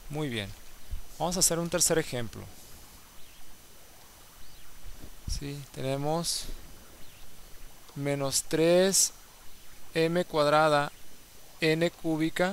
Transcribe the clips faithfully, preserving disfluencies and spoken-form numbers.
Muy bien. Vamos a hacer un tercer ejemplo. ¿Sí? Tenemos menos tres m cuadrada n cúbica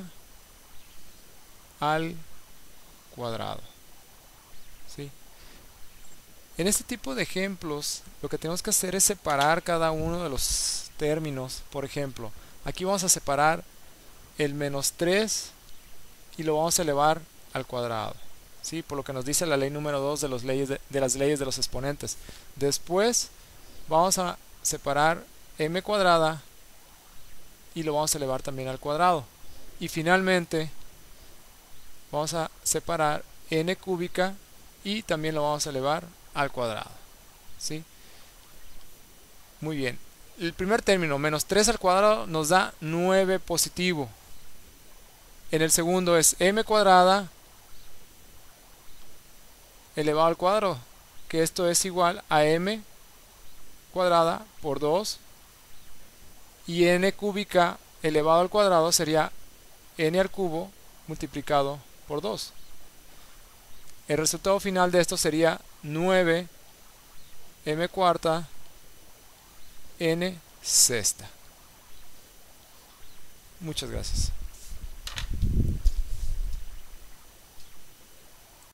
al cuadrado. ¿Sí? En este tipo de ejemplos, lo que tenemos que hacer es separar cada uno de los términos. Por ejemplo, aquí vamos a separar el menos tres y lo vamos a elevar al cuadrado. ¿Sí? Por lo que nos dice la ley número dos de, los leyes de, de las leyes de los exponentes. Después vamos a separar m cuadrada y lo vamos a elevar también al cuadrado. Y finalmente vamos a separar n cúbica y también lo vamos a elevar al cuadrado. ¿Sí? Muy bien. El primer término, menos tres al cuadrado, nos da nueve positivo. En el segundo es m cuadrada elevado al cuadrado, que esto es igual a m cuadrada por dos, y n cúbica elevado al cuadrado sería n al cubo multiplicado por dos. El resultado final de esto sería nueve m cuarta n sexta. Muchas gracias.